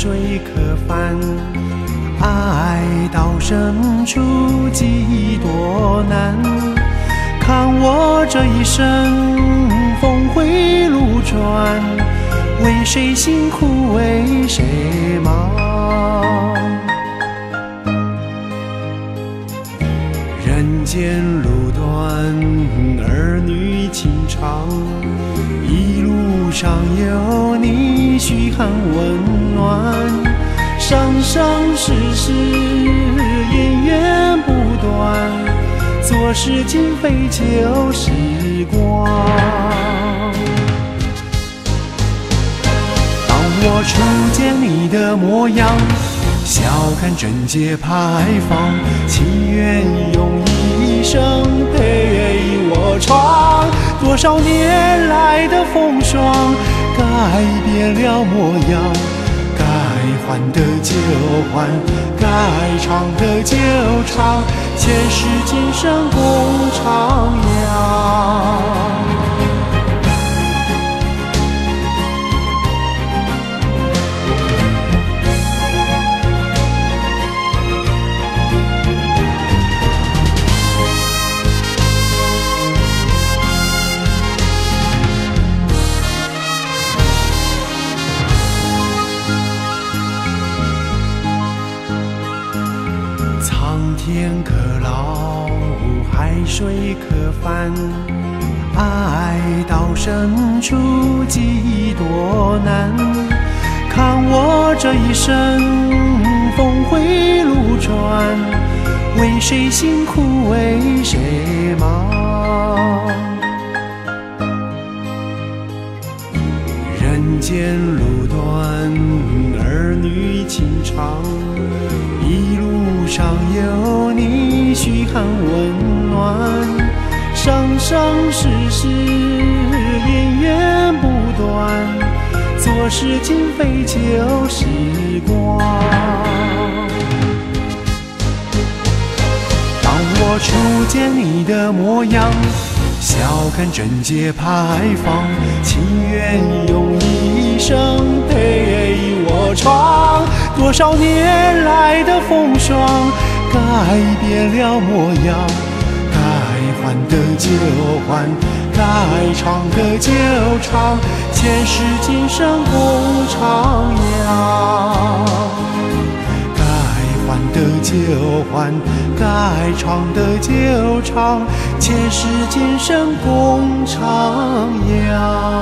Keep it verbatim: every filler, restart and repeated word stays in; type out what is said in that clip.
水可翻，爱到深处几多难。看我这一生峰回路转，为谁辛苦为谁忙？人间路短，儿女情长，一路上有你嘘寒问暖，生生世世姻缘不断，做事情费旧时光。当我初见你的模样，笑看贞洁牌坊，情愿用一生陪我闯。多少年来的风霜，改变了模样，该还的就还，该唱的就唱，前世今生共徜徉。天可老，海水可翻，爱到深处几多难。看我这一生峰回路转，为谁辛苦为谁忙？人间路短，儿女情长，一路上有你嘘寒问暖，生生世世姻缘不断，做事情费旧时光。当我初见你的模样，笑看贞洁牌坊，情愿用一生陪我闯。多少年来的风霜，改变了模样，该还的就还，该唱的就唱，前世今生共徜徉。该还的就还，该唱的就唱，前世今生共徜徉。